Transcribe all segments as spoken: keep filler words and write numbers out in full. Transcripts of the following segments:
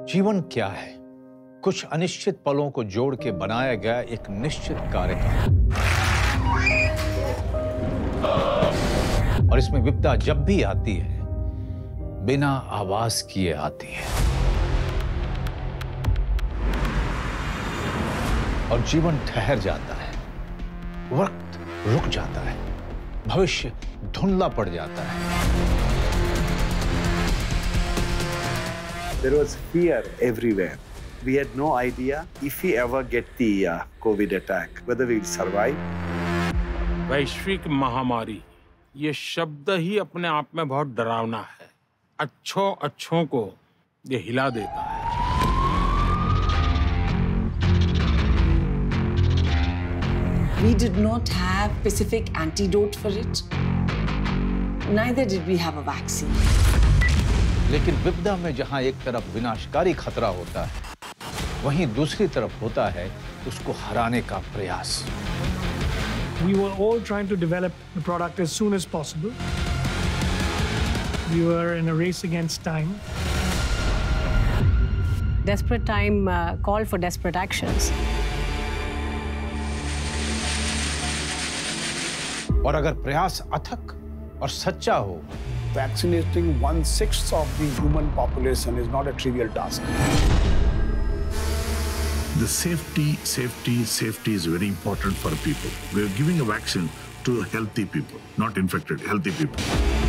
जीवन क्या है? कुछ अनिश्चित पलों को जोड़ के बनाया गया एक निश्चित कार्यक्रम। और इसमें विपदा जब भी आती है, बिना आवाज किए आती है। और जीवन ठहर जाता है, वक्त रुक जाता है, भविष्य धुंधला पड़ जाता है। There was fear everywhere. We had no idea if we ever get the uh, COVID attack, whether we'll survive. वैश्विक महामारी, ये शब्द ही अपने आप में बहुत डरावना है। अच्छों अच्छों को ये हिला देता है। We did not have specific antidote for it. Neither did we have a vaccine. लेकिन विपदा में जहां एक तरफ विनाशकारी खतरा होता है, वहीं दूसरी तरफ होता है उसको हराने का प्रयास। We were all trying to develop the product as soon as possible. We were in a race against time. Desperate time uh, called for desperate actions. और अगर प्रयास अथक और सच्चा हो, vaccinating one-sixth of the human population is not a trivial task. The safety, safety, safety is very important for people. We are giving a vaccine to healthy people, not infected, healthy people.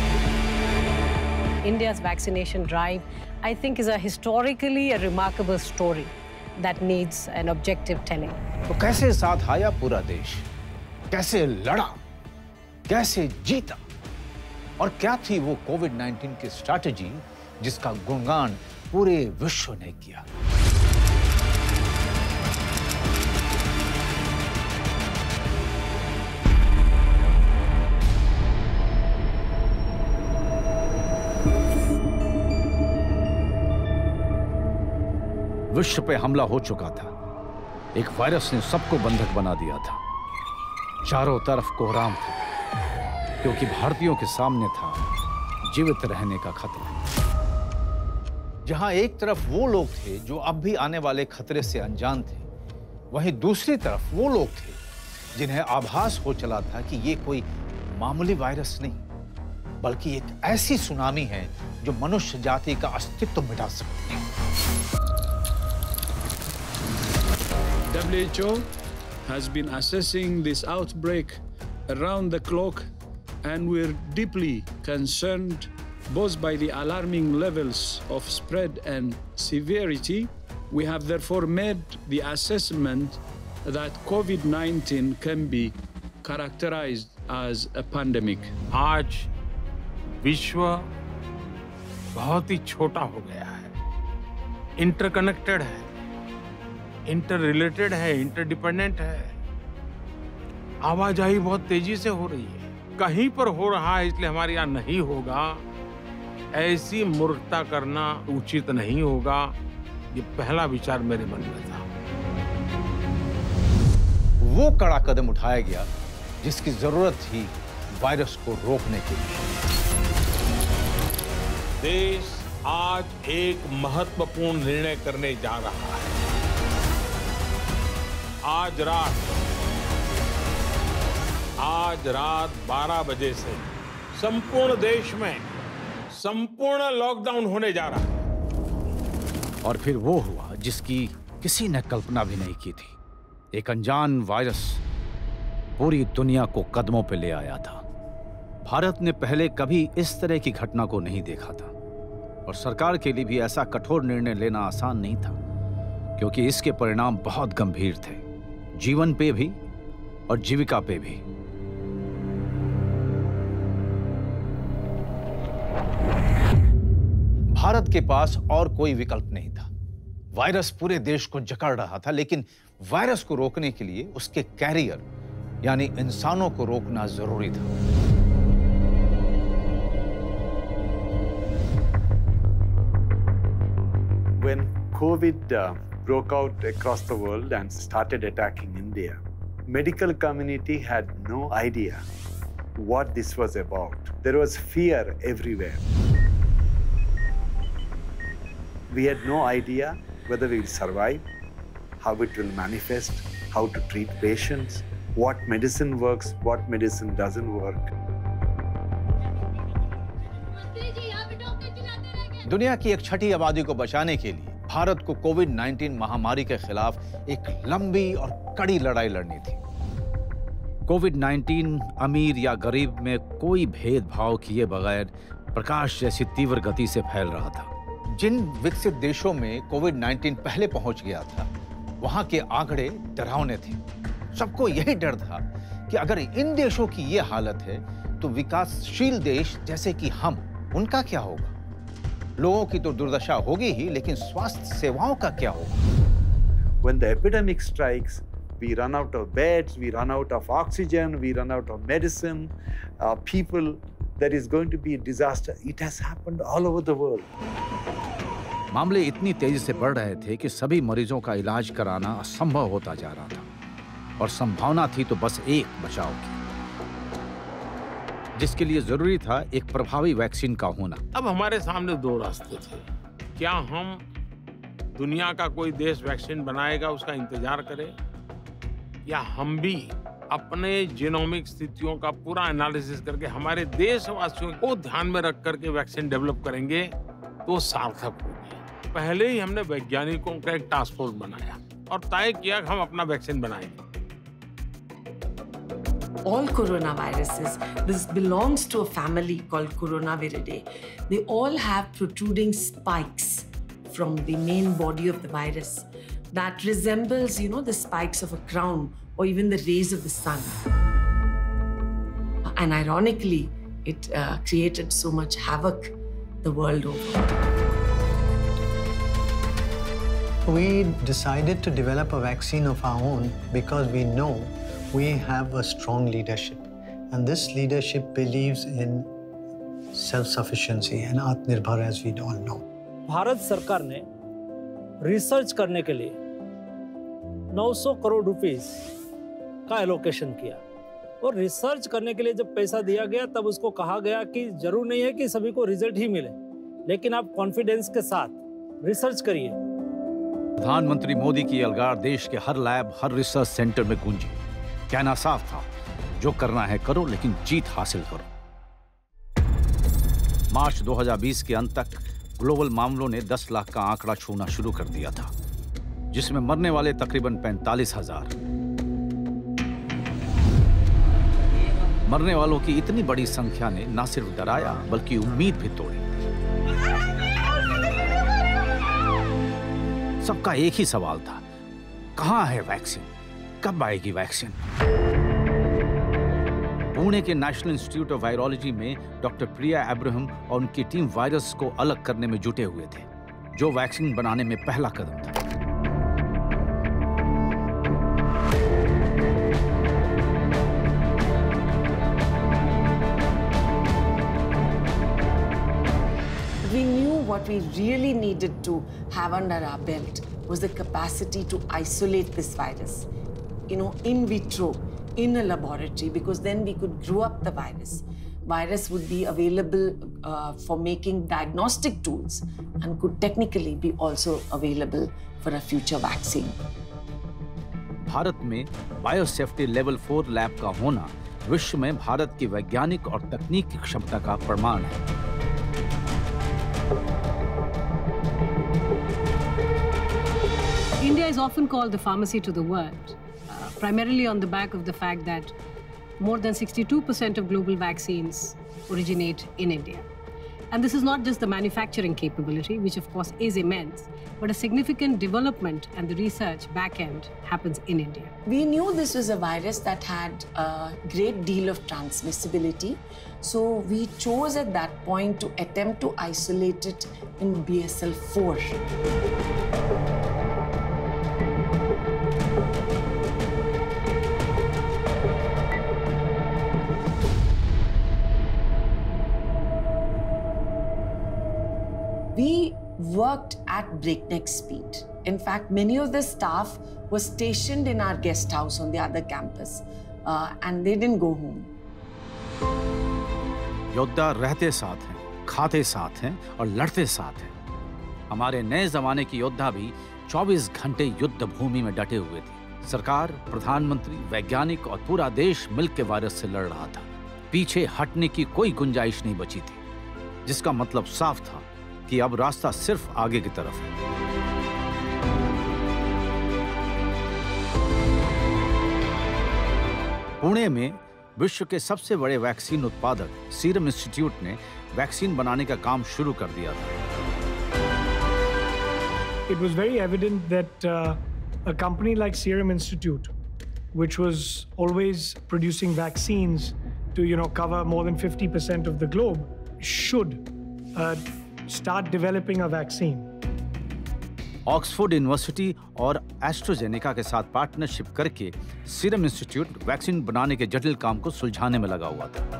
India's vaccination drive, I think, is a historically a remarkable story that needs an objective telling. तो कैसे साथ आया पूरा देश? कैसे लड़ा? कैसे जीता? और क्या थी वो कोविड नाइनटीन की स्ट्रैटेजी जिसका गुणगान पूरे विश्व ने किया? विश्व पे हमला हो चुका था। एक वायरस ने सबको बंधक बना दिया था। चारों तरफ कोहराम था, क्योंकि भारतीयों के सामने था जीवित रहने का खतरा। जहां एक तरफ वो लोग थे जो अब भी आने वाले खतरे से अनजान थे, वहीं दूसरी तरफ वो लोग थे जिन्हें आभास हो चला था कि ये कोई मामूली वायरस नहीं, बल्कि एक ऐसी सुनामी है जो मनुष्य जाति का अस्तित्व मिटा सकती है। W H O has been assessing this outbreak around the clock, and we're deeply concerned both by the alarming levels of spread and severity. We have therefore made the assessment that COVID nineteen can be characterized as a pandemic. आज विश्व बहुत ही छोटा हो गया है, interconnected है, inter related है, interdependent है। आवाजाही बहुत तेजी से हो रही है। कहीं पर हो रहा है इसलिए हमारे यहाँ नहीं होगा, ऐसी मूर्खता करना उचित नहीं होगा। ये पहला विचार मेरे मन में था। वो कड़ा कदम उठाया गया जिसकी जरूरत थी वायरस को रोकने के लिए। देश आज एक महत्वपूर्ण निर्णय करने जा रहा है। आज रात आज रात बारह बजे से संपूर्ण देश में संपूर्ण लॉकडाउन होने जा रहा है। और फिर वो हुआ जिसकी किसी ने कल्पना भी नहीं की थी। एक अनजान वायरस पूरी दुनिया को कदमों पे ले आया था। भारत ने पहले कभी इस तरह की घटना को नहीं देखा था, और सरकार के लिए भी ऐसा कठोर निर्णय लेना आसान नहीं था, क्योंकि इसके परिणाम बहुत गंभीर थे, जीवन पे भी और जीविका पे भी। भारत के पास और कोई विकल्प नहीं था। वायरस पूरे देश को जकड़ रहा था, लेकिन वायरस को रोकने के लिए उसके कैरियर यानी इंसानों को रोकना जरूरी था। When COVID uh, broke out across the world and started attacking India, medical community had no idea what this was about. There was fear everywhere. We had no idea whether we will survive, how it will manifest, how to treat patients, what medicine works, what medicine doesn't work. दुनिया की एक छठी आबादी को बचाने के लिए भारत को Covid nineteen महामारी के खिलाफ एक लंबी और कड़ी लड़ाई लड़नी थी। कोविड नाइनटीन अमीर या गरीब में कोई भेदभाव किए बगैर प्रकाश जैसी तीव्र गति से फैल रहा था। जिन विकसित देशों में कोविड नाइनटीन पहले पहुंच गया था, वहां के आंकड़े डरावने थे। सबको यही डर था कि अगर इन देशों की ये हालत है तो विकासशील देश जैसे कि हम, उनका क्या होगा? लोगों की तो दुर्दशा होगी ही, लेकिन स्वास्थ्य सेवाओं का क्या होगा? When the epidemic strikes, we run out of beds, we run out of oxygen, we run out of medicine, uh, people. There is going to be a disaster. It has happened all over the world. मामले इतनी तेजी से बढ़ रहे थे कि सभी मरीजों का इलाज कराना असंभव होता जा रहा था, और संभावना थी तो बस एक बचाव की, जिसके लिए जरूरी था एक प्रभावी वैक्सीन का होना। अब हमारे सामने दो रास्ते थे। क्या हम दुनिया का कोई देश वैक्सीन बनाएगा उसका इंतजार करें, या हम भी अपने जीनोमिक स्थितियों का पूरा एनालिसिस करके हमारे देशवासियों को ध्यान में रख करके वैक्सीन डेवलप करेंगे तो सार्थक होगी। पहले ही हमने वैज्ञानिकों का एक टास्क फोर्स बनाया और तय किया कि हम अपना वैक्सीन बनाएंगे। All coronaviruses, this belongs to a family called Coronaviridae. They all have protruding spikes from the main body of the virus that resembles, you know, the spikes of a crown or even the rays of the sun. And ironically, it uh, created so much havoc the world over. We decided to develop a vaccine of our own because we know we have a strong leadership. And this leadership believes in self-sufficiency and Atmanirbhar, as we all know. Bharat सरकार ने research करने के लिए नौ सौ crore rupees का allocation किया, और research करने के लिए जब पैसा दिया गया तब उसको कहा गया कि जरूर नहीं है कि सभी को रिजल्ट ही मिले, लेकिन आप कॉन्फिडेंस के साथ रिसर्च करिए। प्रधानमंत्री मोदी की अलगार देश के हर लैब, हर रिसर्च सेंटर में गूंजी। कहना साफ था, जो करना है करो, लेकिन जीत हासिल करो। मार्च दो हज़ार बीस के अंत तक ग्लोबल मामलों ने दस लाख का आंकड़ा छूना शुरू कर दिया था, जिसमें मरने वाले तकरीबन पैंतालीस हजार। मरने वालों की इतनी बड़ी संख्या ने न सिर्फ डराया बल्कि उम्मीद भी तोड़ी। सबका एक ही सवाल था, कहां है वैक्सीन, कब आएगी वैक्सीन? पुणे के नेशनल इंस्टीट्यूट ऑफ वायरोलॉजी में डॉक्टर प्रिया अब्राहम और उनकी टीम वायरस को अलग करने में जुटे हुए थे, जो वैक्सीन बनाने में पहला कदम था। We knew what we really needed to have under our belt was the capacity to isolate this virus, you know, in vitro, in a laboratory, because then we could grow up the virus. Virus would be available uh, for making diagnostic tools and could technically be also available for a future vaccine. Bharat में biosafety level four lab का होना विश्व में भारत की वैज्ञानिक और तकनीकी क्षमता का प्रमाण है। India is often called the pharmacy to the world, uh, primarily on the back of the fact that more than sixty-two percent of global vaccines originate in India. And this is not just the manufacturing capability, which of course is immense, but a significant development and the research back end happens in India. We knew this was a virus that had a great deal of transmissibility, so we chose at that point to attempt to isolate it in B S L four. We worked at breakneck speed. In fact, many of the staff were stationed in our guest house on the other campus, uh, and they didn't go home. योद्धा रहते साथ हैं, खाते साथ हैं और लड़ते साथ हैं। हमारे नए जमाने के योद्धा भी चौबीस घंटे युद्ध भूमि में डटे हुए थे। सरकार, प्रधानमंत्री, वैज्ञानिक और पूरा देश मिलकर वायरस से लड़ रहा था। पीछे हटने की कोई गुंजाइश नहीं बची थी, जिसका मतलब साफ था कि अब रास्ता सिर्फ आगे की तरफ है। पुणे में विश्व के सबसे बड़े वैक्सीन उत्पादक सीरम इंस्टीट्यूट ने वैक्सीन बनाने का काम शुरू कर दिया था। It was very evident that uh, a company like Serum Institute, which was always producing vaccines to, you know, cover more than fifty percent of the globe, should uh, start developing a vaccine. Oxford university और AstraZeneca के साथ partnership करके serum institute vaccine बनाने के जटिल काम को सुलझाने में लगा हुआ था।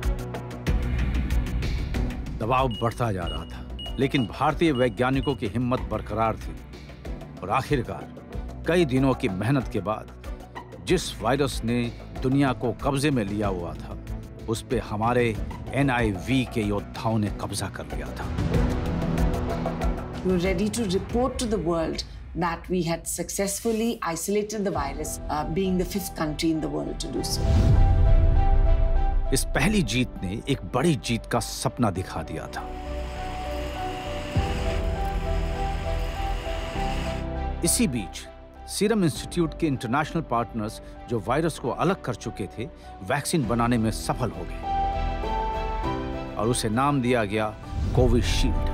दबाव बढ़ता जा रहा था, लेकिन भारतीय वैज्ञानिकों की हिम्मत बरकरार थी और आखिरकार कई दिनों की मेहनत के बाद जिस वायरस ने दुनिया को कब्जे में लिया हुआ था, उस पे हमारे एन आई वी के योद्धाओं ने कब्जा कर लिया था। We were ready to report to the world that we had successfully isolated the virus, uh, being the fifth country in the world to do so. इस पहली जीत ने एक बड़ी जीत का सपना दिखा दिया था। इसी बीच सीरम इंस्टीट्यूट के इंटरनेशनल पार्टनर्स, जो वायरस को अलग कर चुके थे, वैक्सीन बनाने में सफल हो गए और उसे नाम दिया गया कोविशील्ड।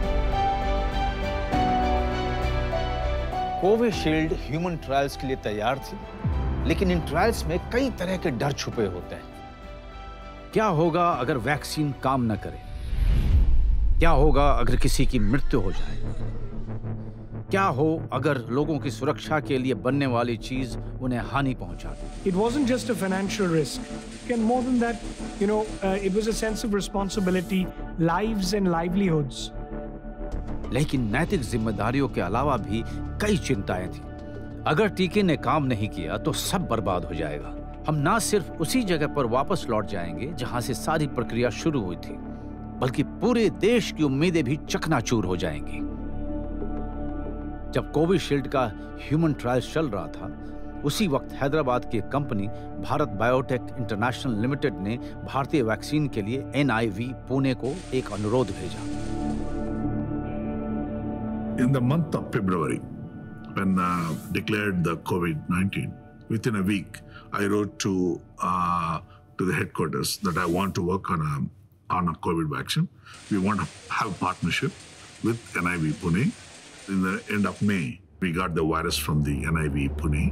कोविशील्ड ह्यूमन ट्रायल्स के लिए तैयार थी, लेकिन इन ट्रायल्स में कई तरह के डर छुपे होते हैं। क्या होगा अगर वैक्सीन काम न करे? क्या होगा अगर किसी की मृत्यु हो जाए? क्या हो अगर लोगों की सुरक्षा के लिए बनने वाली चीज उन्हें हानि पहुंचा दे? It wasn't just a financial risk. And more than that, you know, uh, it was a sense of responsibility, lives and livelihoods. लेकिन नैतिक जिम्मेदारियों के अलावा भी कई चिंताएं थी। अगर टीके ने काम नहीं किया तो सब बर्बाद हो जाएगा। हम ना सिर्फ उसी जगह पर वापस लौट जाएंगे जहां से सारी प्रक्रिया शुरू हुई थी, बल्कि पूरे देश की उम्मीदें भी चकनाचूर हो जाएंगी। जब कोविशील्ड का ह्यूमन ट्रायल चल रहा था, उसी वक्त हैदराबाद की एक company Bharat Biotech international limited ने भारतीय वैक्सीन के लिए एन आई वी पुणे को एक अनुरोध भेजा। In the month of February, when uh, declared the COVID nineteen, within a week, I wrote to uh, to the headquarters that I want to work on a on a COVID vaccine. We want to have partnership with N I V Pune. In the end of May, we got the virus from the N I V Pune.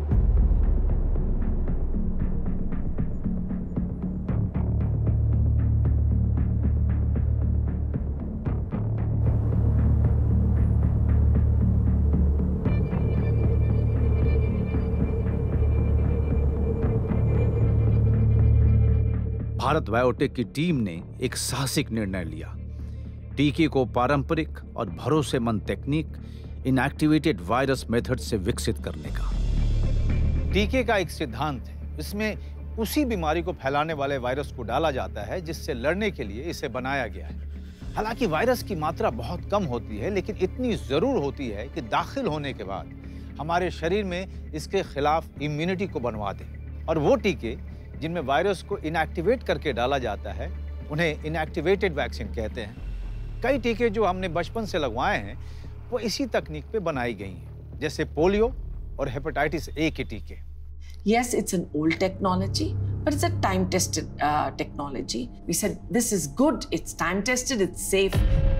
Bharat Biotech की team ने एक साहसिक निर्णय लिया, टीके को पारंपरिक और भरोसेमंद तकनीक इनएक्टिवेटेड वायरस मेथड से विकसित करने का। टीके का एक सिद्धांत है, इसमें उसी बीमारी को फैलाने वाले वायरस को डाला जाता है जिससे लड़ने के लिए इसे बनाया गया है। हालांकि वायरस की मात्रा बहुत कम होती है, लेकिन इतनी जरूर होती है कि दाखिल होने के बाद हमारे शरीर में इसके खिलाफ इम्यूनिटी को बनवा दे। और वो टीके जिनमें वायरस को इनएक्टिवेट करके डाला जाता है, उन्हें इनएक्टिवेटेड वैक्सीन कहते हैं। कई टीके जो हमने बचपन से लगवाए हैं, वो इसी तकनीक पे बनाई गई हैं, जैसे पोलियो और हेपेटाइटिस ए के टीके। Yes, it's an old technology, but it's a time-tested uh, technology. We said, this is good, it's time-tested, it's safe.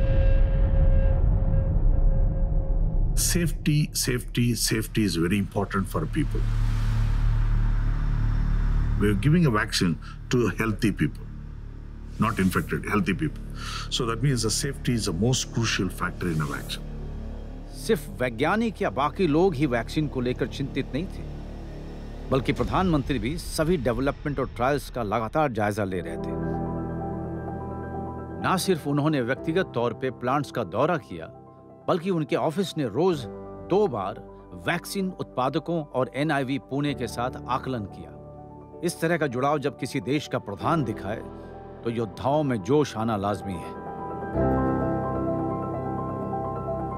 Safety, safety, safety is very important for people. We're giving a vaccine to healthy people, not infected, healthy people. So that means the safety is the most crucial factor in a vaccine. सिर्फ वैज्ञानिक या बाकी लोग ही vaccine को लेकर चिंतित नहीं थे, बल्कि प्रधानमंत्री भी सभी डेवलपमेंट और ट्रायल्स का लगातार जायजा ले रहे थे। ना सिर्फ उन्होंने व्यक्तिगत तौर पे प्लांट्स का दौरा किया, बल्कि उनके ऑफिस ने रोज दो बार वैक्सीन उत्पादकों और एन आई वी पुणे के साथ आकलन किया। इस तरह का जुड़ाव जब किसी देश का प्रधान दिखाए, तो योद्धाओं में जोश आना लाजमी है।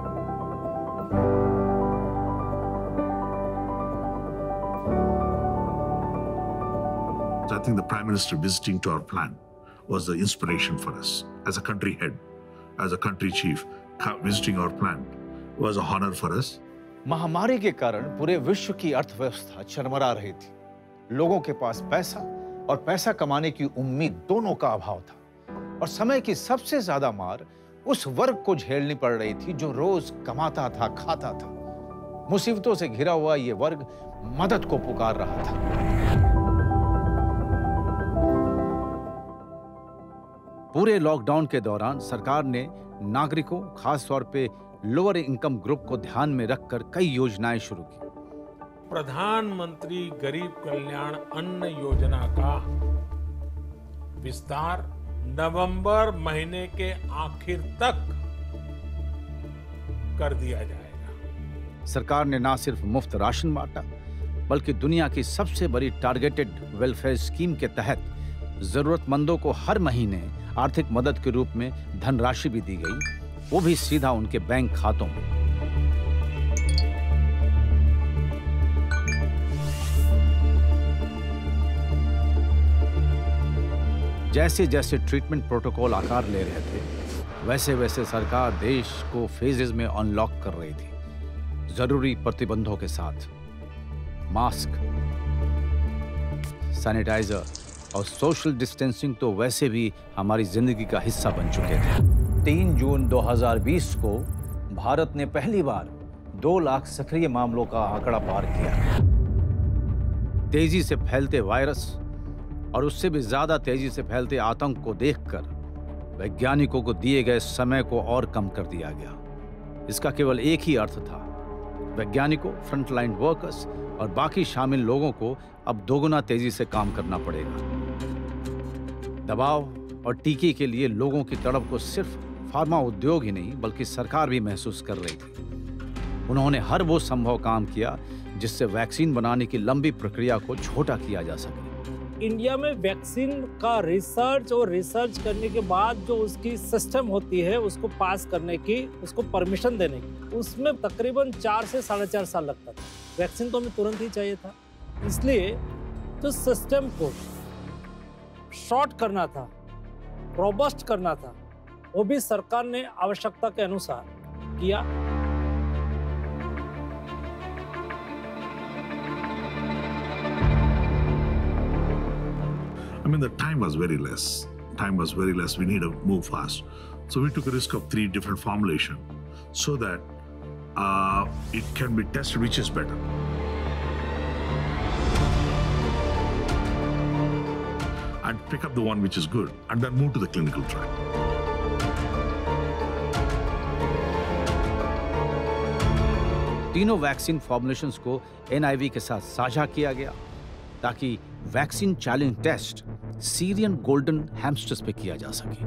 think the Prime Minister visiting to our plant was the inspiration for us. As a country head, as a country chief, visiting our plant was a honor for us. महामारी के कारण पूरे विश्व की अर्थव्यवस्था चरमरा रही थी। लोगों के पास पैसा और पैसा कमाने की उम्मीद दोनों का अभाव था, और समय की सबसे ज्यादा मार उस वर्ग को झेलनी पड़ रही थी जो रोज कमाता था, खाता था। मुसीबतों से घिरा हुआ ये वर्ग मदद को पुकार रहा था। पूरे लॉकडाउन के दौरान सरकार ने नागरिकों, खास तौर पे लोअर इनकम ग्रुप को ध्यान में रखकर कई योजनाएं शुरू की। प्रधानमंत्री गरीब कल्याण अन्न योजना का विस्तार नवंबर महीने के आखिर तक कर दिया जाएगा। सरकार ने न सिर्फ मुफ्त राशन बांटा, बल्कि दुनिया की सबसे बड़ी टारगेटेड वेलफेयर स्कीम के तहत जरूरतमंदों को हर महीने आर्थिक मदद के रूप में धनराशि भी दी गई, वो भी सीधा उनके बैंक खातों में। जैसे जैसे ट्रीटमेंट प्रोटोकॉल आकार ले रहे थे, वैसे वैसे सरकार देश को फेजेस में अनलॉक कर रही थी, जरूरी प्रतिबंधों के साथ। मास्क, सैनिटाइजर और सोशल डिस्टेंसिंग तो वैसे भी हमारी जिंदगी का हिस्सा बन चुके थे। तीन जून दो हज़ार बीस को भारत ने पहली बार दो लाख सक्रिय मामलों का आंकड़ा पार किया। तेजी से फैलते वायरस और उससे भी ज्यादा तेजी से फैलते आतंक को देखकर वैज्ञानिकों को दिए गए समय को और कम कर दिया गया। इसका केवल एक ही अर्थ था, वैज्ञानिकों, फ्रंटलाइन वर्कर्स और बाकी शामिल लोगों को अब दोगुना तेजी से काम करना पड़ेगा। दबाव और टीके के लिए लोगों की तड़प को सिर्फ फार्मा उद्योग ही नहीं, बल्कि सरकार भी महसूस कर रही थी। उन्होंने हर वो संभव काम किया जिससे वैक्सीन बनाने की लंबी प्रक्रिया को छोटा किया जा सके। इंडिया में वैक्सीन का रिसर्च और रिसर्च करने के बाद जो उसकी सिस्टम होती है, उसको पास करने की, उसको परमिशन देने की, उसमें तकरीबन चार से साढ़े चार साल लगता था। वैक्सीन तो हमें तुरंत ही चाहिए था, इसलिए जो सिस्टम को शॉर्ट करना था, रोबस्ट करना था, वो भी सरकार ने आवश्यकता के अनुसार किया। I mean, the time was very less. Time was very less. We need to move fast. So we took a risk of three different formulation so that uh, it can be tested which is better. And pick up the one which is good and then move to the clinical trial. तीनों vaccine formulations को N I V के साथ साझा किया गया ताकि vaccine challenge test Syrian golden hamsters पे किया जा सके।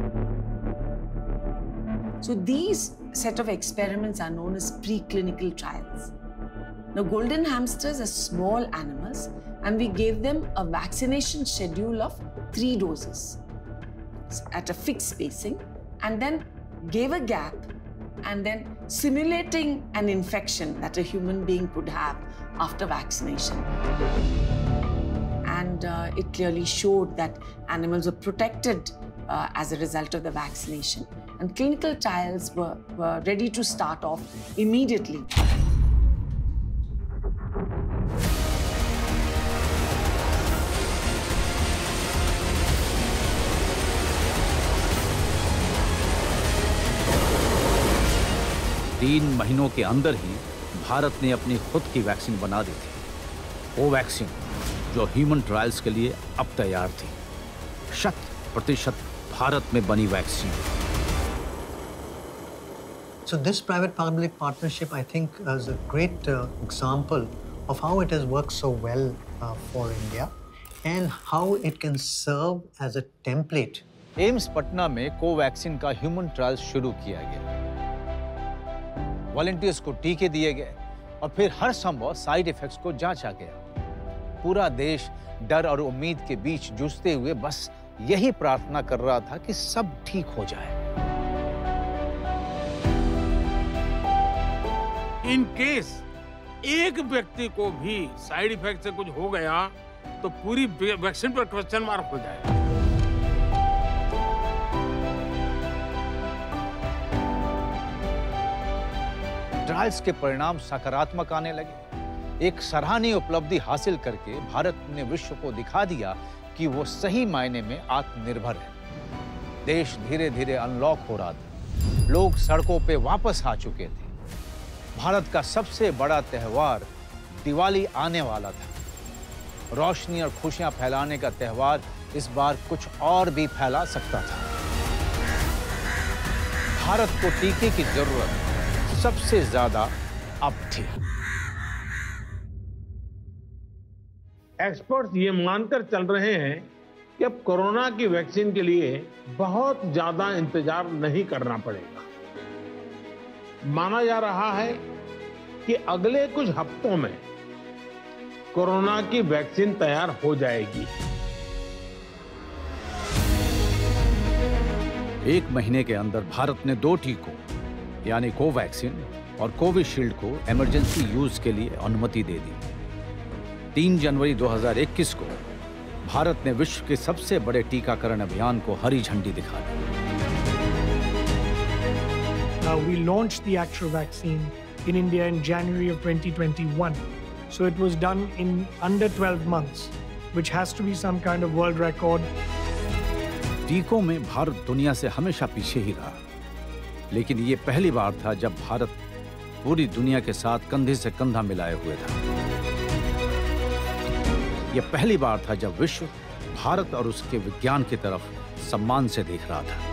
So these set of experiments are known as preclinical trials. Now, golden hamsters are small animals, and we gave them a vaccination schedule of three doses at a fixed spacing, and then gave a gap, and then simulating an infection that a human being could have after vaccination. And uh, it clearly showed that animals were protected uh, as a result of the vaccination. And clinical trials were, were ready to start off immediately. तीन महीनों के अंदर ही भारत ने अपनी खुद की vaccine बना दी थी। वो वैक्सीन जो ह्यूमन ट्रायल्स के लिए अब तैयार थी, शत प्रतिशत भारत में बनी vaccine. So this private-public partnership, I think, is a great uh, example of how it has worked so well uh, for India and how it can serve as a template. AIIMS Patna में Covaxin का human trial शुरू किया गया। Volunteers को टीके दिए गए और फिर हर संभव साइड इफेक्ट्स को जांचा गया। पूरा देश डर और उम्मीद के बीच जूझते हुए बस यही प्रार्थना कर रहा था कि सब ठीक हो जाए। इन केस एक व्यक्ति को भी साइड इफेक्ट से कुछ हो गया तो पूरी वैक्सीन पर क्वेश्चन मार्क हो जाएगा। ट्रायल्स के परिणाम सकारात्मक आने लगे। एक सराहनीय उपलब्धि हासिल करके भारत ने विश्व को दिखा दिया कि वो सही मायने में आत्मनिर्भर है। देश धीरे धीरे अनलॉक हो रहा था, लोग सड़कों पे वापस आ चुके थे। भारत का सबसे बड़ा त्योहार दिवाली आने वाला था। रोशनी और खुशियां फैलाने का त्योहार इस बार कुछ और भी फैला सकता था। भारत को टीके की जरूरत सबसे ज्यादा अब थी। एक्सपर्ट्स ये मानकर चल रहे हैं कि अब कोरोना की वैक्सीन के लिए बहुत ज्यादा इंतजार नहीं करना पड़ेगा। माना जा रहा है कि अगले कुछ हफ्तों में कोरोना की वैक्सीन तैयार हो जाएगी। एक महीने के अंदर भारत ने दो टीकों यानी कोवैक्सीन और कोविशील्ड को इमरजेंसी यूज के लिए अनुमति दे दी। तीन जनवरी दो हज़ार इक्कीस को भारत ने विश्व के सबसे बड़े टीकाकरण अभियान को हरी झंडी दिखा दी। Uh, we launched the actual vaccine in India in January of twenty twenty-one. So it was done in under twelve months, which has to be some kind of world record. टीकों में भारत दुनिया से हमेशा पीछे ही रहा, लेकिन ये पहली बार था जब भारत पूरी दुनिया के साथ कंधे से कंधा मिलाए हुए था। यह पहली बार था जब विश्व भारत और उसके विज्ञान की तरफ सम्मान से देख रहा था।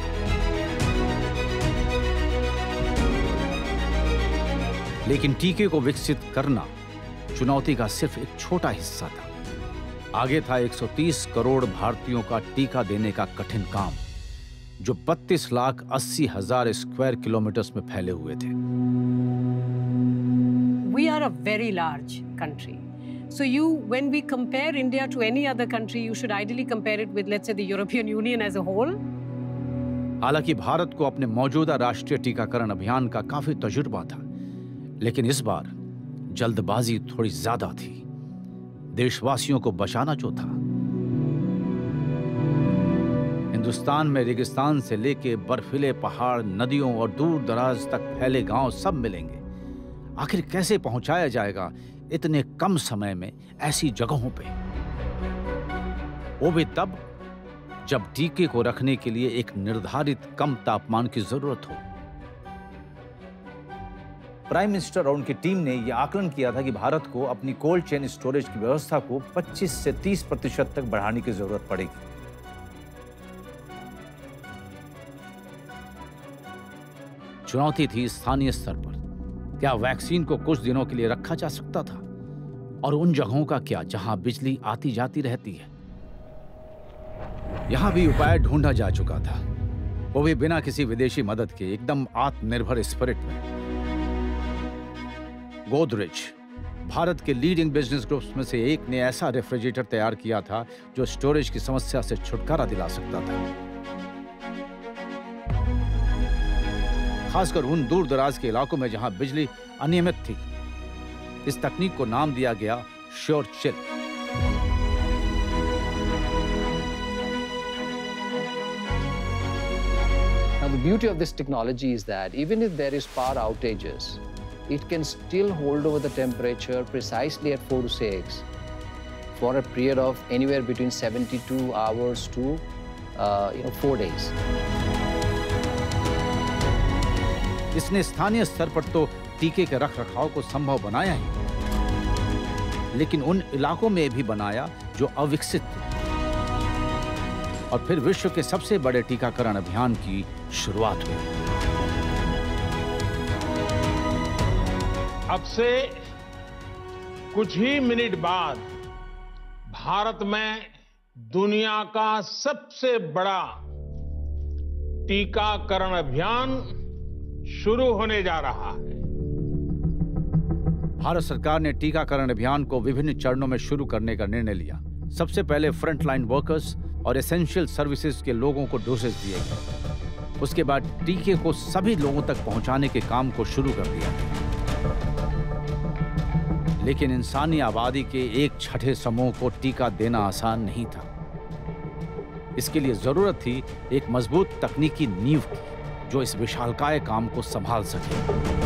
लेकिन टीके को विकसित करना चुनौती का सिर्फ एक छोटा हिस्सा था। आगे था एक सौ तीस करोड़ भारतीयों का टीका देने का कठिन काम, जो बत्तीस लाख अस्सी हजार स्क्वायर किलोमीटर में फैले हुए थे। We are a very large country. So you, when we compare India to any other country, you should ideally compare it with, let's say, the European Union as a whole. हालांकि भारत को अपने मौजूदा राष्ट्रीय टीकाकरण अभियान का काफी तजुर्बा था, लेकिन इस बार जल्दबाजी थोड़ी ज्यादा थी। देशवासियों को बचाना जो था। हिंदुस्तान में रेगिस्तान से लेके बर्फीले पहाड़, नदियों और दूर दराज तक फैले गांव सब मिलेंगे। आखिर कैसे पहुंचाया जाएगा इतने कम समय में ऐसी जगहों पे? वो भी तब जब टीके को रखने के लिए एक निर्धारित कम तापमान की जरूरत हो। प्राइम मिनिस्टर और उनकी टीम ने यह आकलन किया था कि भारत को अपनी कोल्ड चेन स्टोरेज की व्यवस्था को पच्चीस से तीस प्रतिशत तक बढ़ाने की जरूरत पड़ेगी। चुनौती थी स्थानीय स्तर पर। क्या वैक्सीन को कुछ दिनों के लिए रखा जा सकता था? और उन जगहों का क्या जहां बिजली आती जाती रहती है? यहां भी उपाय ढूंढा जा चुका था, वो भी बिना किसी विदेशी मदद के, एकदम आत्मनिर्भर स्पिरिट में। गोदरेज, भारत के लीडिंग बिजनेस ग्रुप्स में से एक ने ऐसा रेफ्रिजरेटर तैयार किया था जो स्टोरेज की समस्या से छुटकारा दिला सकता था, खासकर उन दूर दराज के इलाकों में जहां बिजली अनियमित थी। इस तकनीक को नाम दिया गया sure chill. Now the beauty of this technology is that even if there is power outages, it can still hold over the temperature precisely at four to six for a period of anywhere between seventy-two hours to uh, you know four days. इसने स्थानीय स्तर पर तो टीके के रख रखाव को संभव बनाया ही, लेकिन उन इलाकों में भी बनाया जो अविकसित थे। और फिर विश्व के सबसे बड़े टीकाकरण अभियान की शुरुआत हुई। अब से कुछ ही मिनट बाद भारत में दुनिया का सबसे बड़ा टीकाकरण अभियान शुरू होने जा रहा है। भारत सरकार ने टीकाकरण अभियान को विभिन्न चरणों में शुरू करने का निर्णय लिया। सबसे पहले फ्रंटलाइन वर्कर्स और एसेंशियल सर्विसेज के लोगों को डोसेज दिए गए। उसके बाद टीके को सभी लोगों तक पहुंचाने के काम को शुरू कर दिया। लेकिन इंसानी आबादी के एक छठे समूह को टीका देना आसान नहीं था। इसके लिए जरूरत थी एक मजबूत तकनीकी नींव की, जो इस विशालकाय काम को संभाल सके।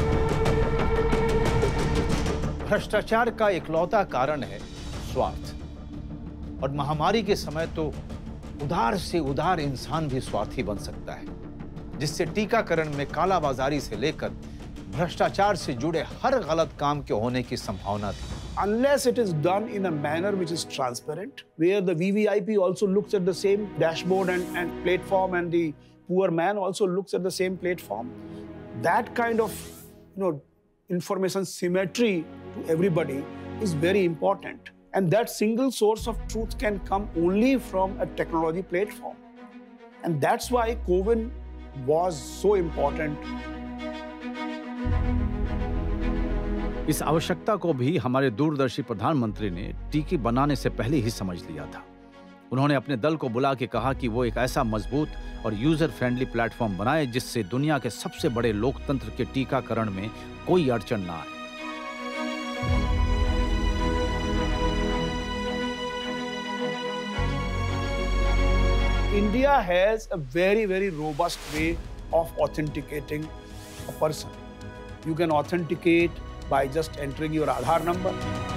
भ्रष्टाचार का इकलौता कारण है स्वार्थ, और महामारी के समय तो उदार से उदार इंसान भी स्वार्थी बन सकता है, जिससे टीकाकरण में कालाबाजारी से लेकर भ्रष्टाचार से जुड़े हर गलत काम के होने की संभावना थी। Unless it is done in a manner which is transparent, where the V V I P also looks at the same dashboard and, and platform, and the poor man also looks at the same platform, that kind of, you know, information symmetry to everybody is very important. And that single source of truth can come only from a technology platform. And that's why CoWIN was so important. इस आवश्यकता को भी हमारे दूरदर्शी प्रधानमंत्री ने टीके बनाने से पहले ही समझ लिया था। उन्होंने अपने दल को बुला के कहा कि वो एक ऐसा मजबूत और यूजर फ्रेंडली प्लेटफॉर्म बनाए जिससे दुनिया के सबसे बड़े लोकतंत्र के टीकाकरण में कोई अड़चन ना आए। India has a very, very robust way of authenticating a person. You can authenticate by just entering your Aadhaar number.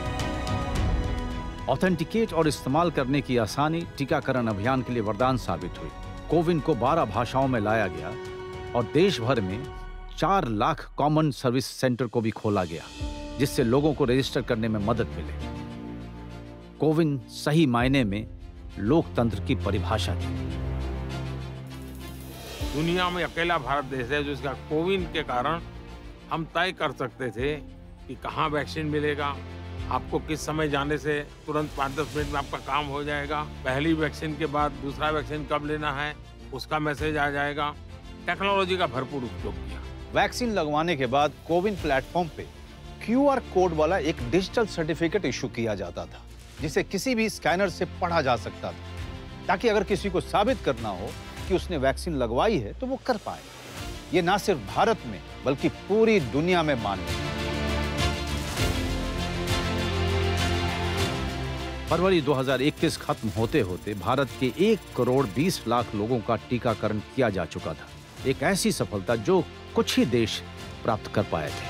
Authenticate और इस्तेमाल करने की आसानी टीकाकरण अभियान के लिए वरदान साबित हुई। कोविन को बारह भाषाओं में लाया गया और देश भर में चार लाख कॉमन सर्विस सेंटर को भी खोला गया, जिससे लोगों को रजिस्टर करने में मदद मिले। कोविन सही मायने में लोकतंत्र की परिभाषा थी। दुनिया में अकेला भारत देश है जो इसका कोविन के कारण हम तय कर सकते थे कि कहाँ वैक्सीन मिलेगा, आपको किस समय जाने से तुरंत पाँच दस मिनट में आपका काम हो जाएगा, पहली वैक्सीन के बाद दूसरा वैक्सीन कब लेना है उसका मैसेज आ जाएगा। टेक्नोलॉजी का भरपूर उपयोग किया। वैक्सीन लगवाने के बाद कोविन प्लेटफॉर्म पे क्यूआर कोड वाला एक डिजिटल सर्टिफिकेट इशू किया जाता था, जिसे किसी भी स्कैनर से पढ़ा जा सकता था, ताकि अगर किसी को साबित करना हो कि उसने वैक्सीन लगवाई है तो वो कर पाए। ये ना सिर्फ भारत में बल्कि पूरी दुनिया में मान्य है। फरवरी दो हज़ार इक्कीस खत्म होते होते भारत के एक करोड़ बीस लाख लोगों का टीकाकरण किया जा चुका था, एक ऐसी सफलता जो कुछ ही देश प्राप्त कर पाए थे।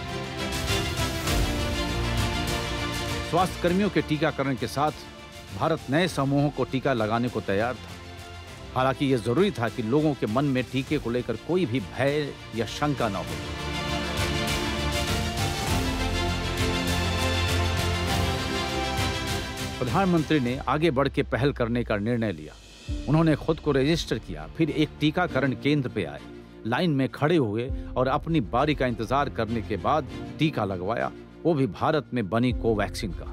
स्वास्थ्य कर्मियों के टीकाकरण के साथ भारत नए समूहों को टीका लगाने को तैयार था। हालांकि यह जरूरी था कि लोगों के मन में टीके को लेकर कोई भी भय या शंका न हो। प्रधानमंत्री ने आगे बढ़ के पहल करने का निर्णय लिया। उन्होंने खुद को रजिस्टर किया, फिर एक टीकाकरण केंद्र पे आए, लाइन में खड़े हुए और अपनी बारी का इंतजार करने के बाद टीका लगवाया, वो भी भारत में बनी कोवैक्सीन का।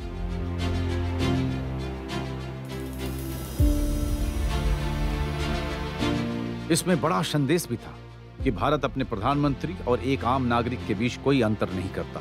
इसमें बड़ा संदेश भी था कि भारत अपने प्रधानमंत्री और एक आम नागरिक के बीच कोई अंतर नहीं करता।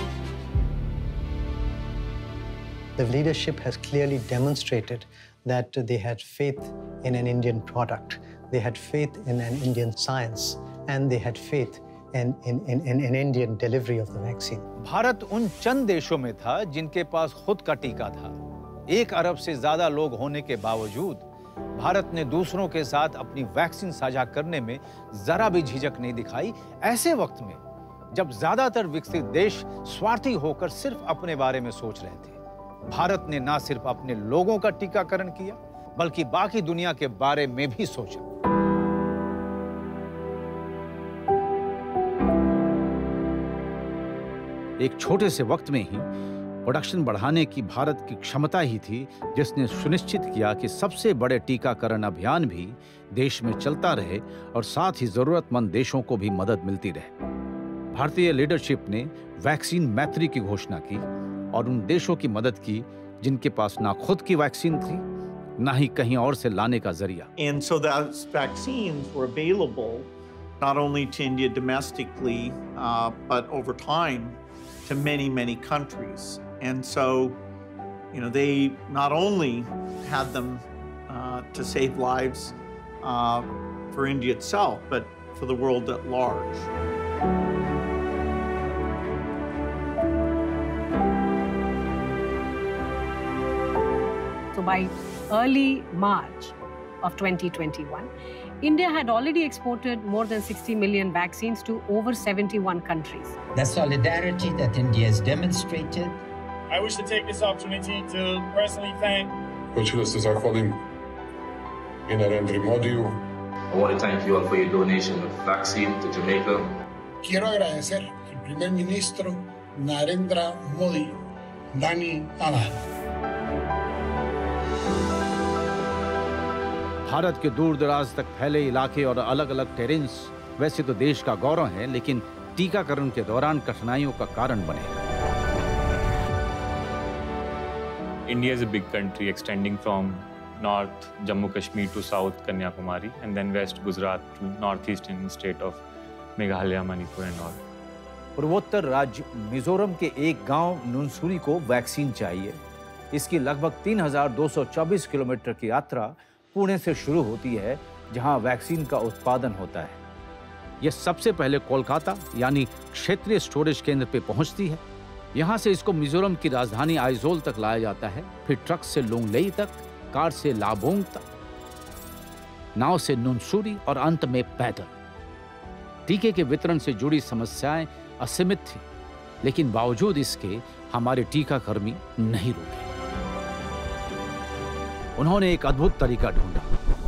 The leadership has clearly demonstrated that they had faith in an Indian product, they had faith in an Indian science, and they had faith in, in, in, in an Indian delivery of the vaccine. Bharat उन चंद देशों में था जिनके पास खुद का टीका था। एक अरब से ज्यादा लोग होने के बावजूद भारत ने दूसरों के साथ अपनी वैक्सीन साझा करने में जरा भी झिझक नहीं दिखाई। ऐसे वक्त में जब ज्यादातर विकसित देश स्वार्थी होकर सिर्फ अपने बारे में सोच रहे थे, भारत ने ना सिर्फ अपने लोगों का टीकाकरण किया बल्कि बाकी दुनिया के बारे में भी सोचा। एक छोटे से वक्त में ही प्रोडक्शन बढ़ाने की भारत की क्षमता ही थी जिसने सुनिश्चित किया कि सबसे बड़े टीकाकरण अभियान भी देश में चलता रहे और साथ ही जरूरतमंद देशों को भी मदद मिलती रहे। भारतीय लीडरशिप ने वैक्सीन मैत्री की घोषणा की और उन देशों की मदद की जिनके पास ना खुद की वैक्सीन थी, ना ही कहीं और से लाने का जरिया। And so those vaccines were available not only to India domestically, uh, but over time to many, many countries. And so, you know, they not only had them uh, to save lives uh, for India itself, but for the world at large. by early March of twenty twenty-one, India had already exported more than sixty million vaccines to over seventy-one countries. The solidarity that India has demonstrated. I wish to take this opportunity to personally thank Хочу да се захвалим и Narendra Modi. I want to thank you all for your donation of vaccine to Jamaica. Quiero agradecer al primer ministro Narendra Modi, Dani Aman. Bharat के दूर दराज तक फैले इलाके और अलग अलग Terrence वैसे तो देश का गौरव है, लेकिन टीकाकरण के दौरान कठिनाइयों का कारण बने। India is a big country extending from north Jammu Kashmir to south Kanyakumari and then west Gujarat to northeastern state of Meghalaya, Manipur and all. पूर्वोत्तर राज्य मिजोरम के एक गांव नुनसुरी को वैक्सीन चाहिए। इसकी लगभग तीन हज़ार दो सौ चौबीस किलोमीटर की यात्रा पुणे से शुरू होती है, जहां वैक्सीन का उत्पादन होता है। यह सबसे पहले कोलकाता यानी क्षेत्रीय स्टोरेज केंद्र पे पहुंचती है। यहां से इसको मिजोरम की राजधानी आइजोल तक लाया जाता है, फिर ट्रक से लुंगलेई तक, कार से लाबोंग तक, नाव से नुनसुरी और अंत में पैदल। टीके के वितरण से जुड़ी समस्याएं असीमित थी, लेकिन बावजूद इसके हमारे टीकाकर्मी नहीं रुके। उन्होंने एक अद्भुत तरीका ढूंढा।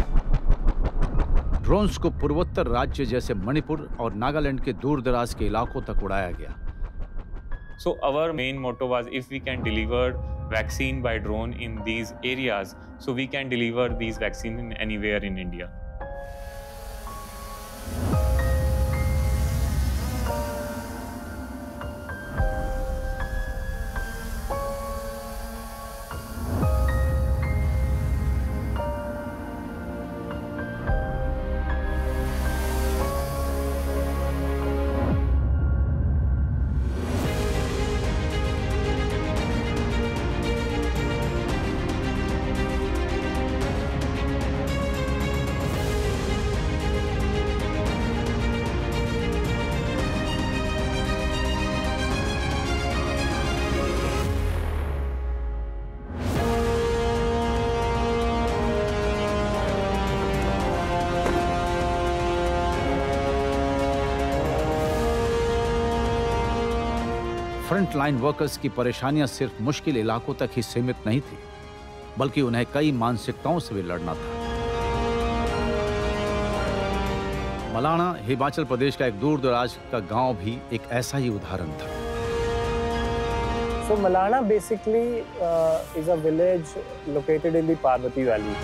ड्रोन्स को पूर्वोत्तर राज्य जैसे मणिपुर और नागालैंड के दूर दराज के इलाकों तक उड़ाया गया। So our main motto was, if we can deliver vaccine by drone in these areas, so we can deliver these vaccines in anywhere in India. Front line workers की परेशानियां सिर्फ मुश्किल इलाकों तक ही सीमित नहीं थी, बल्कि उन्हें कई मानसिकताओं से भी लड़ना था। मलाना हिमाचल प्रदेश का एक दूर दराज का गांव भी एक ऐसा ही उदाहरण था। So Malana basically uh, is a village located in the Parvati Valley.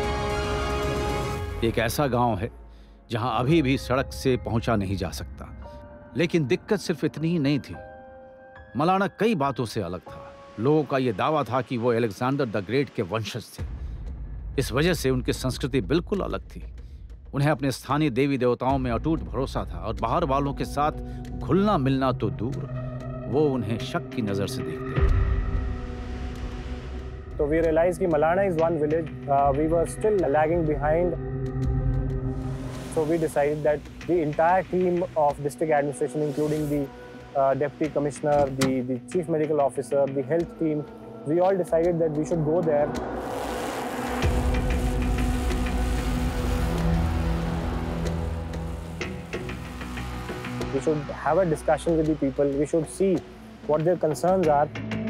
एक ऐसा गांव है जहां अभी भी सड़क से पहुंचा नहीं जा सकता, लेकिन दिक्कत सिर्फ इतनी ही नहीं थी। मलाना कई बातों से अलग था। लोगों का यह दावा था कि वो अलेक्जेंडर द ग्रेट के वंशज थे। इस वजह से उनकी संस्कृति बिल्कुल अलग थी। उन्हें अपने स्थानीय देवी देवताओं में अटूट भरोसा था और बाहर वालों के साथ घुलना मिलना तो दूर, वो उन्हें शक की नजर से देखते थे। So we realized कि Malana is one village. Uh, we were still lagging behind. So we decided that the entire team of district administration, including the uh, deputy commissioner, the, the chief medical officer, the health team, we all decided that we should go there. We should have a discussion with the people. We should see what their concerns are.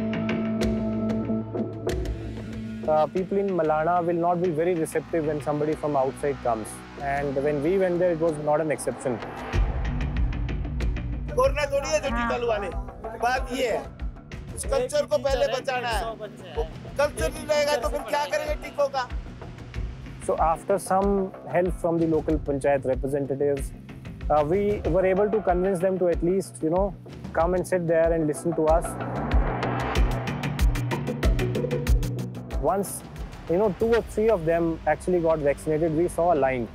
Uh, people in Malana will not be very receptive when somebody from outside comes. And when we went there, it was not an exception. Corona थोड़ी है जो टीका लगवाने, बात ये है, उस culture को पहले बचाना है। कल्चर नहीं रहेगा तो फिर क्या करेंगे टीकों का? So after some help from the local panchayat representatives, uh, we were able to convince them to at least, you know, come and sit there and listen to us. Once, you know, two or three of them actually got vaccinated, we saw a line.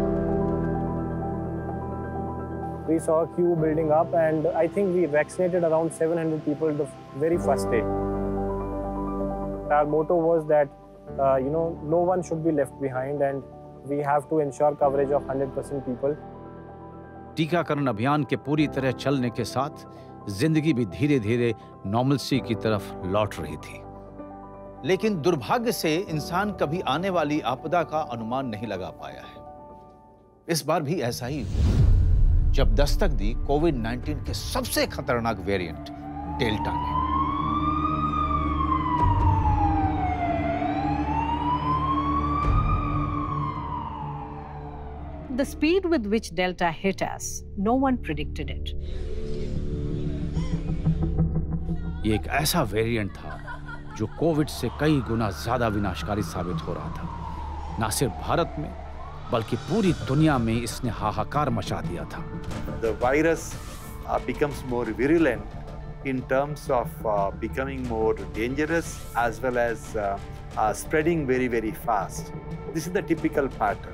We saw a queue building up, and I think we vaccinated around seven hundred people the very first day. Our motto was that, uh, you know, no one should be left behind, and we have to ensure coverage of one hundred percent people. टीकाकरण अभियान के पूरी तरह चलने के साथ जिंदगी भी धीरे-धीरे नॉर्मलसी की तरफ लौट रही थी। लेकिन दुर्भाग्य से इंसान कभी आने वाली आपदा का अनुमान नहीं लगा पाया है। इस बार भी ऐसा ही हुआ जब दस्तक दी कोविड नाइन्टीन के सबसे खतरनाक वेरिएंट डेल्टा ने। The speed with which Delta hit us, no one predicted it. ये एक ऐसा वेरिएंट था जो कोविड से कई गुना ज्यादा विनाशकारी साबित हो रहा था। न सिर्फ भारत में बल्कि पूरी दुनिया में इसने हाहाकार मचा दिया था। The virus uh, becomes more virulent in terms of uh, becoming more dangerous as well as uh, uh, spreading very very fast. This is the typical pattern.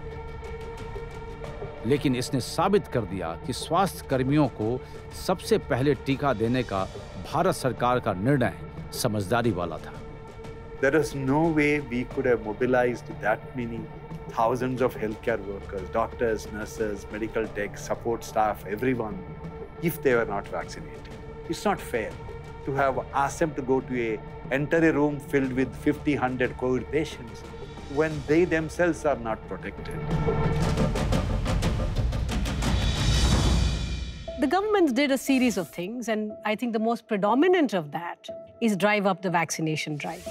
लेकिन इसने साबित कर दिया कि स्वास्थ्य कर्मियों को सबसे पहले टीका देने का भारत सरकार का निर्णय समझदारी वाला था। There is no way we could have mobilized that many thousands of healthcare workers, doctors, nurses, medical tech, support staff, everyone, if they were not vaccinated. It's not fair to have asked them to go to a enter a room filled with fifty, one hundred COVID patients when they themselves are not protected. The government did a series of things, and I think the most predominant of that is drive up the vaccination drive.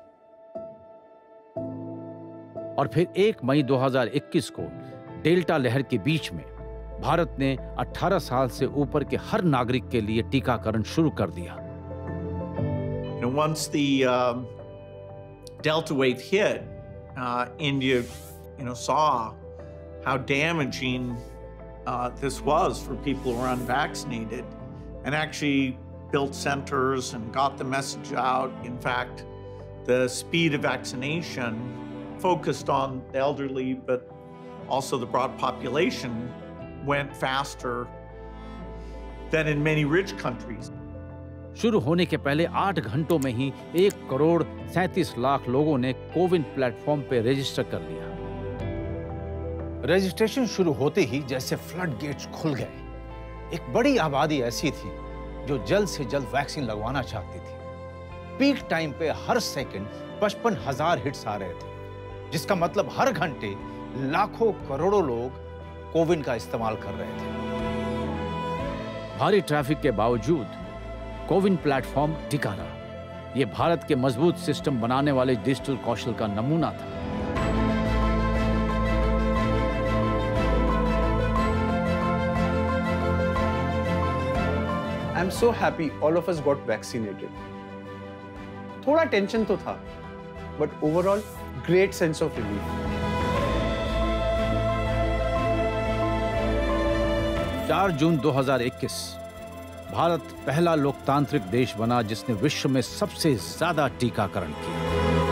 और फिर एक मई दो हज़ार इक्कीस को delta लहर के बीच में भारत ने अठारह साल से ऊपर के हर नागरिक के लिए टीकाकरण शुरू कर दिया। You know, once the um, Delta wave hit, uh, India, you know, saw how damaging uh, this was for people who are unvaccinated, and actually built centers and got the message out. In fact, the speed of vaccination focused on the elderly, but also the broad population, went faster than in many rich countries. शुरू होने के पहले आठ घंटों में ही एक करोड़ सैंतीस लाख लोगों ने कोविन प्लेटफॉर्म पे रजिस्टर कर लिया। रजिस्ट्रेशन शुरू होते ही जैसे फ्लड गेट्स खुल गए। एक बड़ी आबादी ऐसी थी जो जल्द से जल्द वैक्सीन लगवाना चाहती थी। पीक टाइम पे हर सेकंड पचपन हजार हिट्स आ रहे थे, जिसका मतलब हर घंटे लाखों करोड़ों लोग कोविन का इस्तेमाल कर रहे थे। भारी ट्रैफिक के बावजूद कोविन प्लेटफॉर्म टिका रहा। यह भारत के मजबूत सिस्टम बनाने वाले डिजिटल कौशल का नमूना था। I'm so happy all of us got vaccinated. थोड़ा टेंशन तो था, but overall great sense of relief. चार जून दो हज़ार इक्कीस भारत पहला लोकतांत्रिक देश बना जिसने विश्व में सबसे ज्यादा टीकाकरण किया।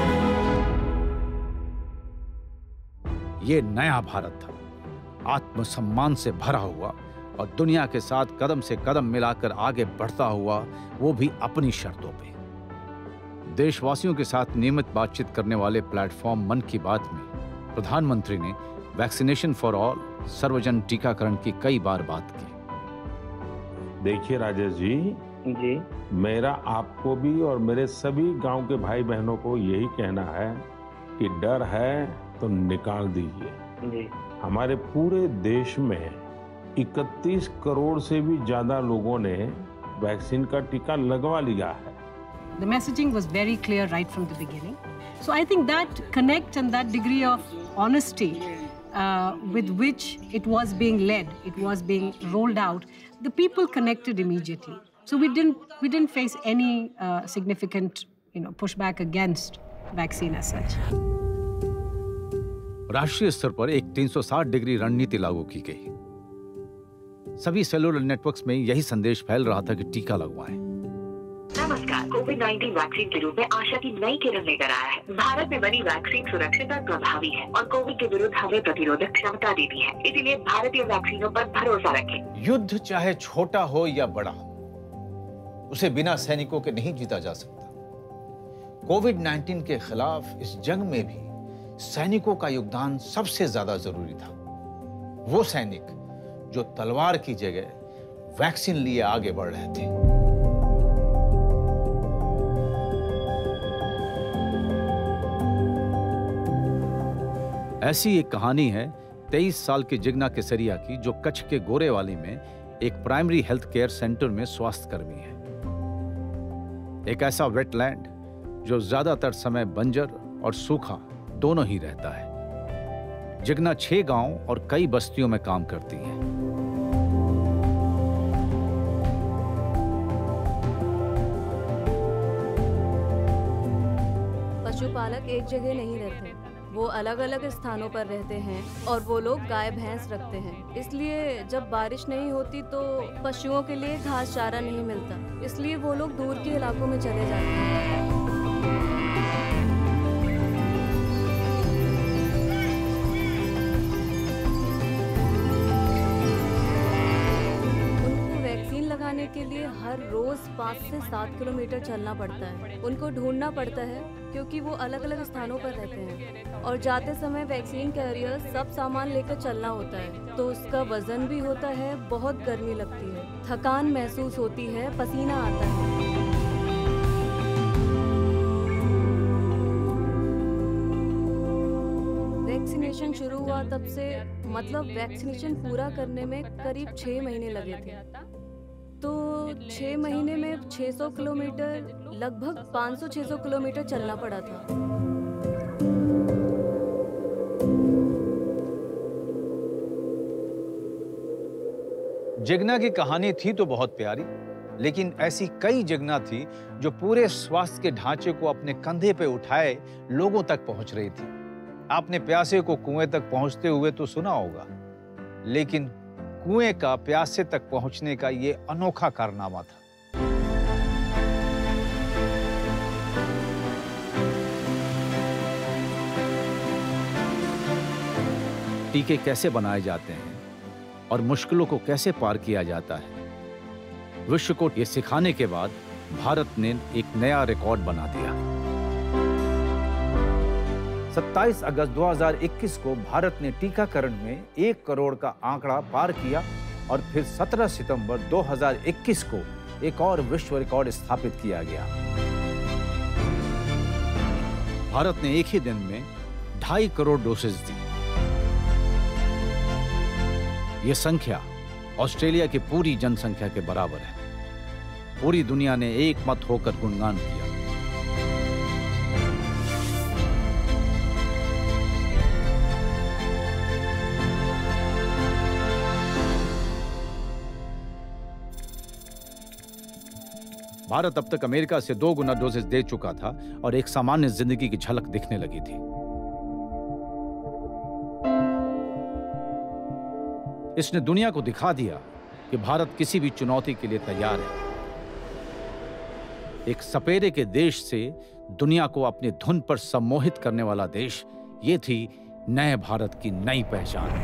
यह नया भारत था, आत्मसम्मान से भरा हुआ और दुनिया के साथ कदम से कदम मिलाकर आगे बढ़ता हुआ, वो भी अपनी शर्तों पे। देशवासियों के साथ नियमित बातचीत करने वाले प्लेटफॉर्म मन की बात में प्रधानमंत्री ने वैक्सीनेशन फॉर ऑल, सर्वजन टीकाकरण की कई बार बात की। देखिए राजेश जी, जी मेरा आपको भी और मेरे सभी गांव के भाई बहनों को यही कहना है कि डर है तो निकाल दीजिए। जी हमारे पूरे देश में इकतीस करोड़ से भी ज्यादा लोगों ने वैक्सीन का टीका लगवा लिया है। The messaging was very clear right from the beginning. So I think that connect and that degree of honesty uh, with which it was being led, it was being rolled out, the people connected immediately. So we didn't we didn't face any uh, significant, you know, pushback against vaccine as such. राष्ट्रीय स्तर पर एक तीन सौ साठ degree रणनीति लागू की गई। सभी सेलुलर नेटवर्क्स में यही संदेश फैल रहा था कि टीका लगवाएं। नमस्कार, कोविड नाइन्टीन वैक्सीन के रूप में आशा की नई किरण लेकर आया है। भारत में बनी वैक्सीन सुरक्षित और प्रभावी है और कोविड के विरुद्ध हमें प्रतिरोधक क्षमता देती है। इसीलिए भारतीय वैक्सीनों पर भरोसा रखें। युद्ध चाहे छोटा हो या बड़ा, उसे बिना सैनिकों के नहीं जीता जा सकता। कोविड नाइन्टीन के खिलाफ इस जंग में भी सैनिकों का योगदान सबसे ज्यादा जरूरी था। वो सैनिक जो तलवार की जगह वैक्सीन लिए आगे बढ़ रहे थे। ऐसी एक कहानी है तेईस साल की जिग्ना केसरिया की, जो कच्छ के गोरेवाली में एक प्राइमरी हेल्थ केयर सेंटर में स्वास्थ्य कर्मी है। एक ऐसा वेटलैंड जो ज्यादातर समय बंजर और सूखा दोनों ही रहता है। जिग्ना छह गांव और कई बस्तियों में काम करती है। पशुपालक एक जगह नहीं रहते, वो अलग अलग स्थानों पर रहते हैं और वो लोग गाय भैंस रखते हैं। इसलिए जब बारिश नहीं होती तो पशुओं के लिए घास चारा नहीं मिलता, इसलिए वो लोग दूर के इलाकों में चले जाते हैं। लगाने के लिए हर रोज पाँच से सात किलोमीटर चलना पड़ता है। उनको ढूंढना पड़ता है क्योंकि वो अलग अलग स्थानों पर रहते हैं और जाते समय वैक्सीन कैरियर सब सामान लेकर चलना होता है, तो उसका वजन भी होता है, बहुत गर्मी लगती है, थकान महसूस होती है, पसीना आता है। वैक्सीनेशन शुरू हुआ तब से, मतलब वैक्सीनेशन पूरा करने में करीब छः महीने लगे थे। तो छः महीने में छह सौ किलोमीटर, लगभग पाँच सौ छह सौ किलोमीटर चलना पड़ा था। जिग्ना की कहानी थी तो बहुत प्यारी, लेकिन ऐसी कई जिग्ना थी जो पूरे स्वास्थ्य के ढांचे को अपने कंधे पे उठाए लोगों तक पहुंच रही थी। आपने प्यासे को कुएं तक पहुंचते हुए तो सुना होगा, लेकिन कुएं का प्यासे तक पहुंचने का ये अनोखा कारनामा था। टीके कैसे बनाए जाते हैं और मुश्किलों को कैसे पार किया जाता है, विश्व को ये सिखाने के बाद भारत ने एक नया रिकॉर्ड बना दिया। सत्ताईस अगस्त दो हज़ार इक्कीस को भारत ने टीकाकरण में एक करोड़ का आंकड़ा पार किया और फिर सत्रह सितंबर दो हज़ार इक्कीस को एक और विश्व रिकॉर्ड स्थापित किया गया। भारत ने एक ही दिन में ढाई करोड़ डोसेज दी। यह संख्या ऑस्ट्रेलिया की पूरी जनसंख्या के बराबर है। पूरी दुनिया ने एक मत होकर गुणगान किया। भारत अब तक अमेरिका से दो गुना डोजेस दे चुका था और एक सामान्य जिंदगी की झलक दिखने लगी थी। इसने दुनिया को दिखा दिया कि भारत किसी भी चुनौती के लिए तैयार है। एक सपेरे के देश से दुनिया को अपनी धुन पर सम्मोहित करने वाला देश, ये थी नए भारत की नई पहचान।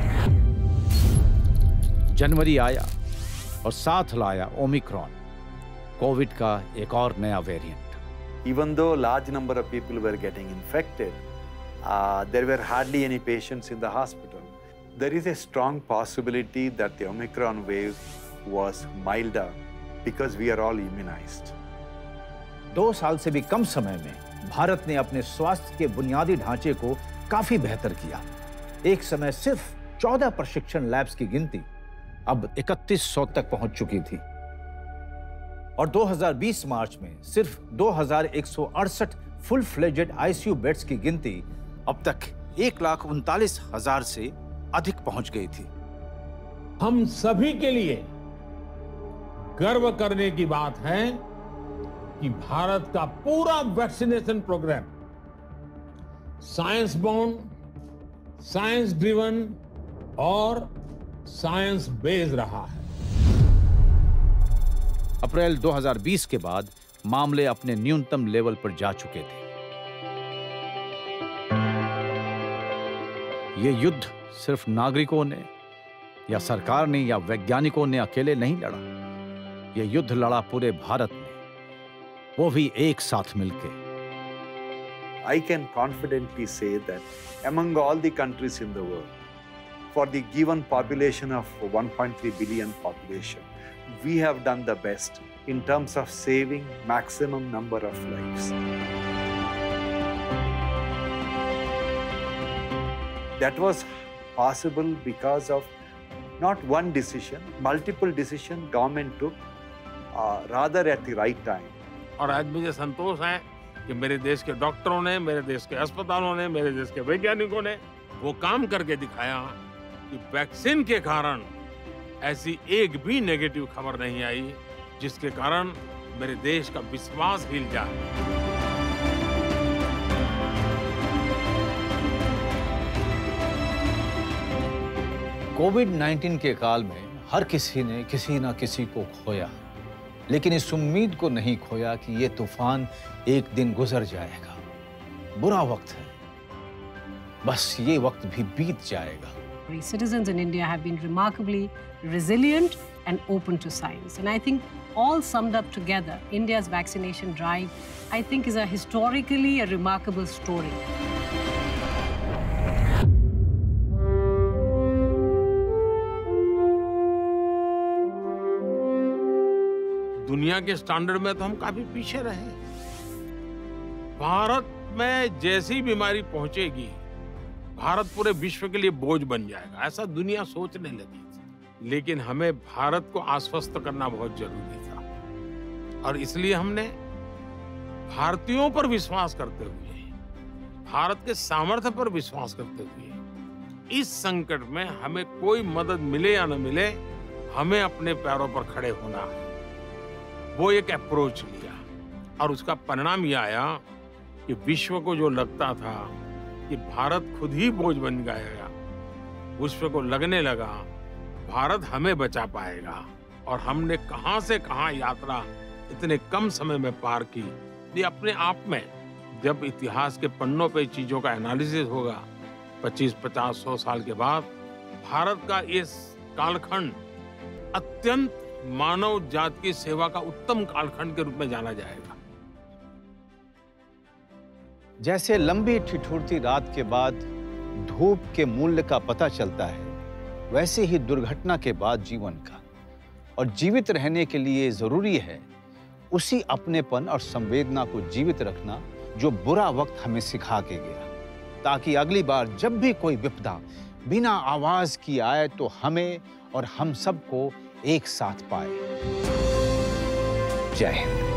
जनवरी आया और साथ लाया ओमिक्रॉन, कोविड का एक और नया variant. Even though large number of people were getting infected, uh, there were hardly any patients in the hospital. There is a strong possibility that the Omicron wave was milder because we are all immunized. दो साल से भी कम समय में भारत ने अपने स्वास्थ्य के बुनियादी ढांचे को काफी बेहतर किया। एक समय सिर्फ चौदह प्रशिक्षण लैब्स की गिनती अब इकतीस सौ तक पहुंच चुकी थी और दो हज़ार बीस मार्च में सिर्फ दो हज़ार एक सौ अड़सठ फुल फ्लेजेड आईसीयू बेड्स की गिनती अब तक एक लाख उनतालीस हजार से अधिक पहुंच गई थी। हम सभी के लिए गर्व करने की बात है कि भारत का पूरा vaccination programme science bound, science driven और साइंस बेस्ड रहा है। अप्रैल दो हज़ार बीस के बाद मामले अपने न्यूनतम लेवल पर जा चुके थे। ये युद्ध सिर्फ नागरिकों ने या सरकार ने या वैज्ञानिकों ने अकेले नहीं लड़ा। ये युद्ध लड़ा पूरे भारत ने, वो भी एक साथ मिलकर। I can confidently say that among all the countries in the world, for the given population of one point three billion population, we have done the best in terms of saving maximum number of lives. That was possible because of not one decision, multiple decisions government took uh, rather at the right time. और आज मुझे संतोष है कि मेरे देश के डॉक्टरों ने, मेरे देश के अस्पतालों ने, मेरे देश के वैज्ञानिकों ने वो काम करके दिखाया कि वैक्सीन के कारण ऐसी एक भी नेगेटिव खबर नहीं आई जिसके कारण मेरे देश का विश्वास हिल जाए। कोविड नाइन्टीन के काल में हर किसी ने किसी ना किसी को खोया, लेकिन इस उम्मीद को नहीं खोया कि ये तूफान एक दिन गुजर जाएगा। बुरा वक्त है, बस ये वक्त भी बीत जाएगा। Citizens in India have been remarkably resilient and open to science. And I think all summed up together, India's vaccination drive, I think, is a historically a remarkable story. दुनिया के स्टैंडर्ड में तो हम काफी पीछे रहे। भारत में जैसी बीमारी पहुंचेगी, भारत पूरे विश्व के लिए बोझ बन जाएगा, ऐसा दुनिया सोचने लगी थी। लेकिन हमें भारत को आश्वस्त करना बहुत जरूरी था और इसलिए हमने भारतीयों पर विश्वास करते हुए, भारत के सामर्थ्य पर विश्वास करते हुए, इस संकट में हमें कोई मदद मिले या न मिले, हमें अपने पैरों पर खड़े होना है, वो एक अप्रोच लिया। और उसका परिणाम यह आया कि विश्व को जो लगता था कि भारत खुद ही बोझ बन गया, विश्व को लगने लगा भारत हमें बचा पाएगा। और हमने कहां से कहां यात्रा इतने कम समय में पार की। ये अपने आप में, जब इतिहास के पन्नों पे चीजों का एनालिसिस होगा पच्चीस पचास सौ साल के बाद, भारत का इस कालखंड अत्यंत मानव जाति की सेवा का उत्तम कालखंड के रूप में जाना जाएगा। जैसे लंबी ठिठुरती रात के बाद धूप के मूल्य का पता चलता है, वैसे ही दुर्घटना के बाद जीवन का। और जीवित रहने के लिए जरूरी है उसी अपनेपन और संवेदना को जीवित रखना जो बुरा वक्त हमें सिखा के गया, ताकि अगली बार जब भी कोई विपदा बिना आवाज की आए तो हमें और हम सबको एक साथ पाए। जय हिंद।